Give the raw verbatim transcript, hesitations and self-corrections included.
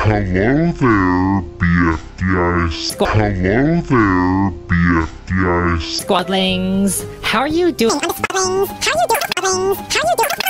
Hello there, B F D Is. Squad. Hello there, B F D Is. Squadlings, how are you doing? Squadlings, how you doing? Squadlings, how you doing?